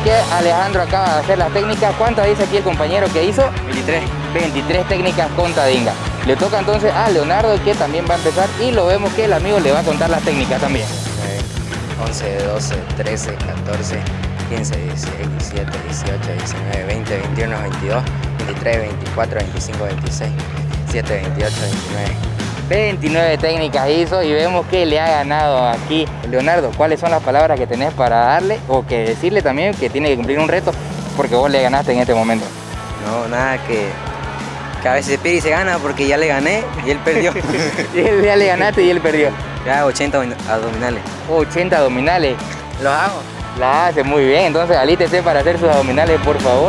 que Alejandro acaba de hacer las técnicas. ¿Cuántas dice aquí el compañero que hizo? 23. 23 técnicas con Tadinga. Le toca entonces a Leonardo, que también va a empezar, y lo vemos que el amigo le va a contar las técnicas también. 11, 12, 13, 14, 15, 16, 17, 18, 19, 20, 21, 22, 23, 24, 25, 26, 27, 28, 29. 29 técnicas hizo y vemos que le ha ganado aquí. Leonardo, ¿cuáles son las palabras que tenés para darle o que decirle también que tiene que cumplir un reto porque vos le ganaste en este momento? No, nada, que a veces se pierde y se gana porque ya le gané y él perdió. Ya le ganaste y él perdió. Ya 80 abdominales. 80 abdominales. ¿Los hago? La hace muy bien, entonces alístese para hacer sus abdominales, por favor.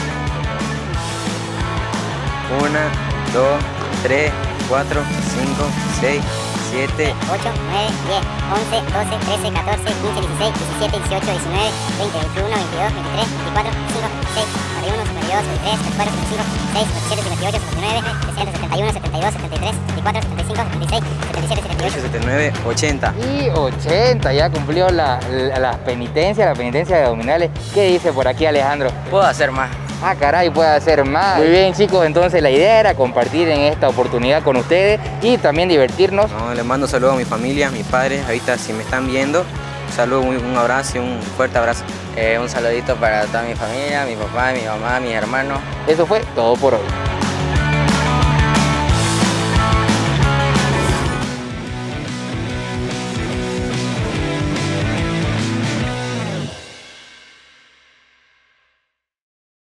1, 2, 3, 4, 5, 6, 7, 8, 9, 10, 11, 12, 13, 14, 15, 16, 17, 18, 19, 20, 21, 22, 23, 24, 25, 26, 41, 52, 53, 54, 55, 56, 57, 58, 59, 60, 71, 72, 73, 74, 75, 76, 77, 78, 79, 80. Y 80, ya cumplió la penitencia de abdominales. ¿Qué dice por aquí Alejandro? Puedo hacer más. Ah, caray, puede hacer más. Muy bien, chicos, entonces la idea era compartir en esta oportunidad con ustedes y también divertirnos. No, les mando saludos a mi familia, a mis padres, ahorita si me están viendo, un saludo, un abrazo y un fuerte abrazo. Un saludito para toda mi familia, mi papá, mi mamá, mis hermanos. Eso fue todo por hoy.